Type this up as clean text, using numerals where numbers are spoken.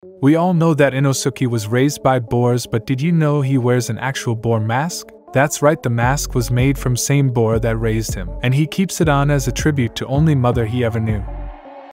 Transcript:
We all know that Inosuke was raised by boars, but did you know he wears an actual boar mask? That's right, the mask was made from same boar that raised him, and he keeps it on as a tribute to only mother he ever knew.